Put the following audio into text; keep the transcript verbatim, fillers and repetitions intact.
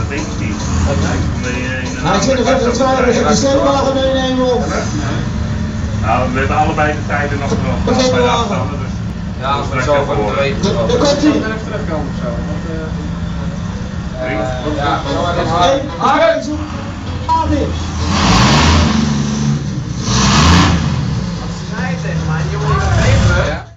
denk ik niet. Nou, ik zit nog even te twijfelen of ik de sleepwagen meenemen of... Nou, we hebben allebei de tijden nog nog bij de afstanden, dus... Ja, als we het zo van te weten. Dan komt hij! Even terugkomen of zo. Ja, zo hebben we het. Arjen!